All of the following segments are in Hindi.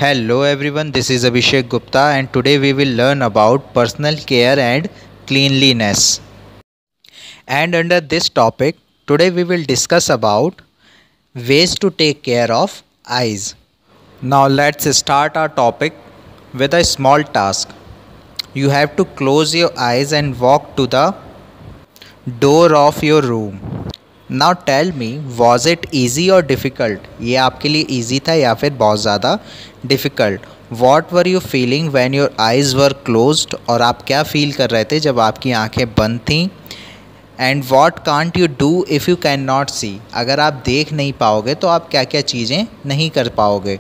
Hello everyone, this is Abhishek Gupta and today we will learn about personal care and cleanliness. And under this topic, today we will discuss about ways to take care of eyes. Now let's start our topic with a small task. You have to close your eyes and walk to the door of your room. Now tell me, was it easy or difficult? ये आपके लिए easy था या फिर बहुत ज़्यादा difficult? What were you feeling when your eyes were closed? और आप क्या feel कर रहे थे जब आपकी आंखें बंद थीं? And what can't you do if you cannot see? अगर आप देख नहीं पाओगे तो आप क्या क्या चीज़ें नहीं कर पाओगे?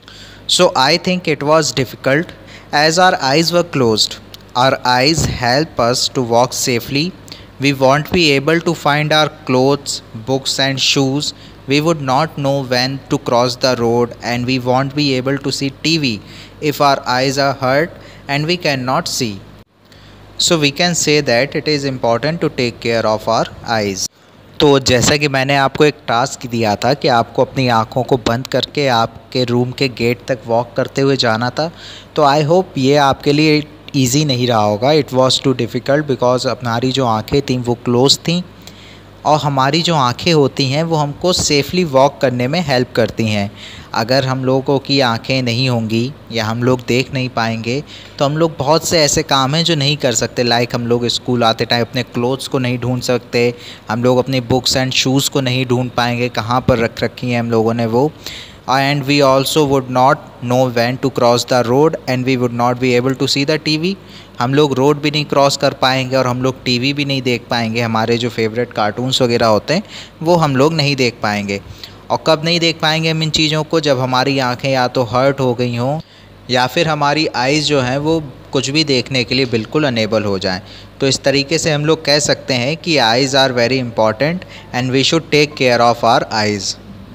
So I think it was difficult as our eyes were closed. Our eyes help us to walk safely. We won't be able to find our clothes, books and shoes. We would not know when to cross the road and we won't be able to see TV if our eyes are hurt and we cannot see. So we can say that it is important to take care of our eyes. तो जैसा कि मैंने आपको एक टास्क दिया था कि आपको अपनी आँखों को बंद करके आपके रूम के गेट तक वॉक करते हुए जाना था, तो आई होप ये आपके लिए ईज़ी नहीं रहा होगा. It was too difficult because हमारी जो आँखें थीं वो क्लोज थीं और हमारी जो आँखें होती हैं वो हमको सेफ़ली वॉक करने में हेल्प करती हैं. अगर हम लोगों की आँखें नहीं होंगी या हम लोग देख नहीं पाएंगे तो हम लोग बहुत से ऐसे काम हैं जो नहीं कर सकते. लाइक हम लोग स्कूल आते टाइम अपने क्लोथ्स को नहीं ढूंढ सकते, हम लोग अपनी बुक्स एंड शूज़ को नहीं ढूंढ पाएंगे कहाँ पर रख रखी हैं हम लोगों ने वो. And we also would not know when to cross the road and we would not be able to see the TV. हम लोग रोड भी नहीं क्रॉस कर पाएंगे और हम लोग टीवी भी नहीं देख पाएंगे. हमारे जो फेवरेट कार्टून्स वगैरह होते हैं वो हम लोग नहीं देख पाएंगे. और कब नहीं देख पाएंगे हम इन चीज़ों को? जब हमारी आंखें या तो हर्ट हो गई हों या फिर हमारी आइज़ जो हैं वो कुछ भी देखने के लिए बिल्कुल अनेबल हो जाएं. तो इस तरीके से हम लोग कह सकते हैं कि eyes are very important and we should take care of our eyes.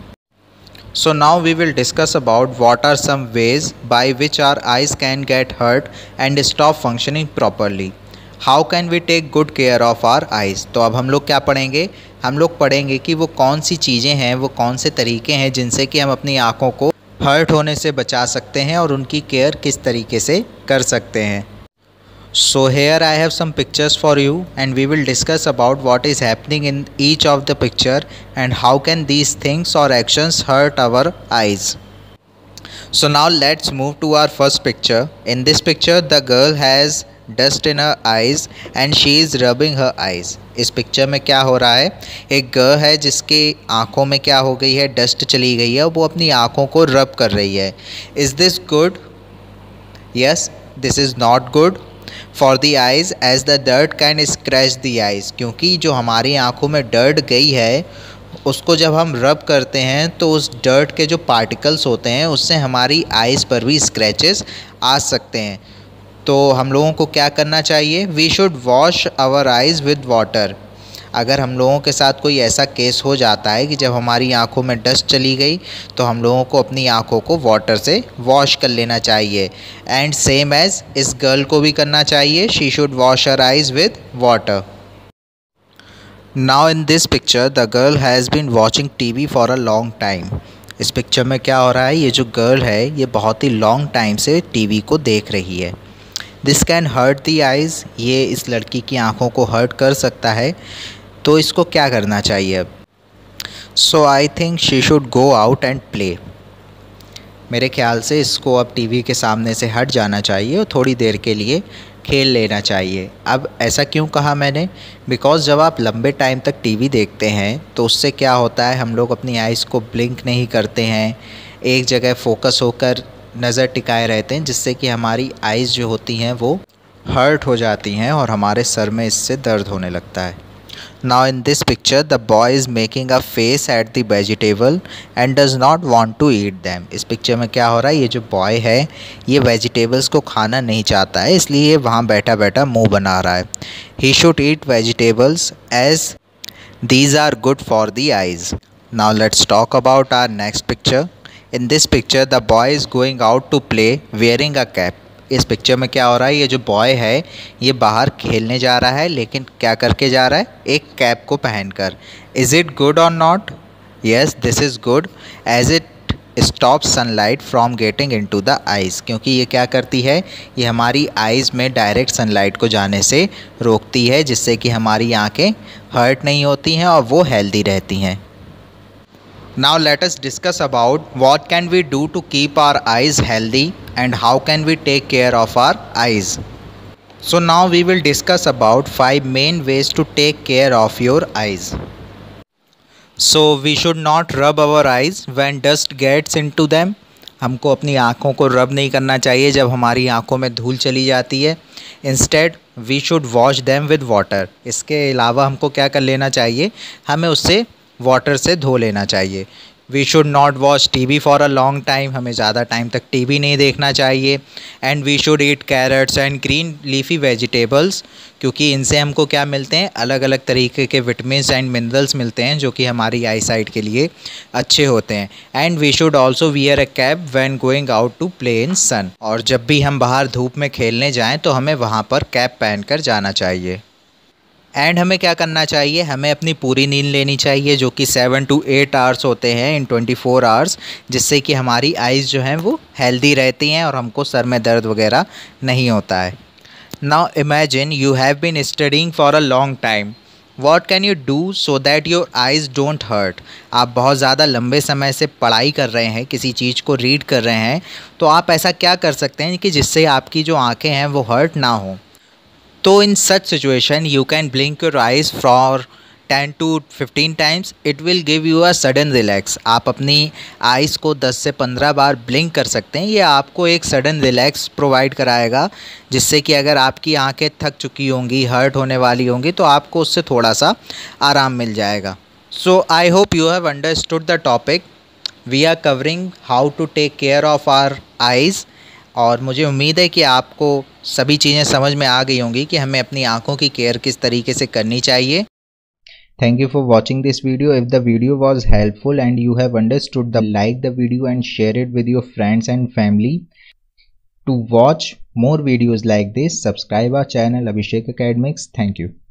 So now we will discuss about what are some ways by which our eyes can get hurt and stop functioning properly. How can we take good care of our eyes? तो अब हम लोग क्या पढ़ेंगे? हम लोग पढ़ेंगे कि वो कौन सी चीज़ें हैं, वो कौन से तरीके हैं जिनसे कि हम अपनी आँखों को हर्ट होने से बचा सकते हैं और उनकी केयर किस तरीके से कर सकते हैं. So here I have some pictures for you and we will discuss about what is happening in each of the picture and how can these things or actions hurt our eyes. So now let's move to our first picture. In this picture the girl has dust in her eyes and she is rubbing her eyes. इस पिक्चर में क्या हो रहा है? एक गर्ल है जिसके आँखों में क्या हो गई है, डस्ट चली गई है, वो अपनी आँखों को रब कर रही है. Is this good? Yes, this is not good for the eyes as the dirt can scratch the eyes. क्योंकि जो हमारी आँखों में डर्ट गई है उसको जब हम रब करते हैं तो उस डर्ट के जो पार्टिकल्स होते हैं उससे हमारी आइज़ पर भी स्क्रैचेस आ सकते हैं. तो हम लोगों को क्या करना चाहिए? We should wash our eyes with water. अगर हम लोगों के साथ कोई ऐसा केस हो जाता है कि जब हमारी आंखों में डस्ट चली गई तो हम लोगों को अपनी आंखों को वाटर से वॉश कर लेना चाहिए. एंड सेम एज इस गर्ल को भी करना चाहिए. She should wash her eyes with water. Now in this picture the girl has been watching TV for a long time. इस पिक्चर में क्या हो रहा है? ये जो गर्ल है ये बहुत ही लॉन्ग टाइम से टीवी को देख रही है. This can hurt the eyes. ये इस लड़की की आंखों को हर्ट कर सकता है. तो इसको क्या करना चाहिए अब? So I think she should go out and play. मेरे ख्याल से इसको अब टीवी के सामने से हट जाना चाहिए और थोड़ी देर के लिए खेल लेना चाहिए. अब ऐसा क्यों कहा मैंने? बिकॉज़ जब आप लंबे टाइम तक टीवी देखते हैं तो उससे क्या होता है, हम लोग अपनी आइज़ को ब्लिंक नहीं करते हैं, एक जगह फोकस होकर नज़र टिकाए रहते हैं, जिससे कि हमारी आइज़ जो होती हैं वो हर्ट हो जाती हैं और हमारे सर में इससे दर्द होने लगता है. Now in this picture the boy is making a face at the vegetable and does not want to eat them. इस पिक्चर में क्या हो रहा है? ये जो बॉय है ये वेजिटेबल्स को खाना नहीं चाहता है, इसलिए ये वहाँ बैठा बैठा मुंह बना रहा है. He should eat vegetables as these are good for the eyes. Now let's talk about our next picture. In this picture the boy is going out to play wearing a cap. इस पिक्चर में क्या हो रहा है? ये जो बॉय है ये बाहर खेलने जा रहा है, लेकिन क्या करके जा रहा है? एक कैप को पहनकर. इज़ इट गुड और not? Yes, this is good as it stop sunlight from getting into the eyes, क्योंकि ये क्या करती है, ये हमारी आइज़ में डायरेक्ट सनलाइट को जाने से रोकती है, जिससे कि हमारी आंखें हर्ट नहीं होती हैं और वो हेल्दी रहती हैं। Now let us discuss about what can we do to keep our eyes healthy and how can we take care of our eyes. So now we will discuss about 5 main ways to take care of your eyes. So we should not rub our eyes when dust gets into them. हमको अपनी आँखों को रब नहीं करना चाहिए जब हमारी आँखों में धूल चली जाती है। Instead we should wash them with water. इसके अलावा हमको क्या कर लेना चाहिए, हमें उससे वाटर से धो लेना चाहिए। We should not watch TV for a long time, हमें ज़्यादा टाइम तक टीवी नहीं देखना चाहिए। And we should eat carrots and green leafy vegetables, क्योंकि इनसे हमको क्या मिलते हैं, अलग अलग तरीके के विटामिन्स एंड मिनरल्स मिलते हैं जो कि हमारी आई साइट के लिए अच्छे होते हैं। And we should also wear a cap when going out to play in sun, और जब भी हम बाहर धूप में खेलने जाएँ तो हमें वहाँ पर कैप पहन कर जाना चाहिए। एंड हमें क्या करना चाहिए, हमें अपनी पूरी नींद लेनी चाहिए जो कि 7 to 8 आवर्स होते हैं इन 24 आवर्स, जिससे कि हमारी आइज़ जो हैं वो हेल्दी रहती हैं और हमको सर में दर्द वगैरह नहीं होता है। Now imagine you have been studying for a long time, what can you do so that your eyes don't hurt. आप बहुत ज़्यादा लंबे समय से पढ़ाई कर रहे हैं, किसी चीज़ को रीड कर रहे हैं, तो आप ऐसा क्या कर सकते हैं कि जिससे आपकी जो आँखें हैं वो हर्ट ना हो। तो in such situation you can blink your eyes for 10 to 15 times, it will give you a sudden relax. आप अपनी आइज़ को 10 से 15 बार ब्लिंक कर सकते हैं, ये आपको एक सडन रिलैक्स प्रोवाइड कराएगा, जिससे कि अगर आपकी आंखें थक चुकी होंगी, हर्ट होने वाली होंगी, तो आपको उससे थोड़ा सा आराम मिल जाएगा। So I hope you have understood the topic. We are covering how to take care of our eyes, और मुझे उम्मीद है कि आपको सभी चीज़ें समझ में आ गई होंगी कि हमें अपनी आँखों की केयर किस तरीके से करनी चाहिए। Thank you for watching this video. If the video was helpful and you have understood the like the video and share it with your friends and family. To watch more videos like this, subscribe our channel Abhishek Academics. Thank you.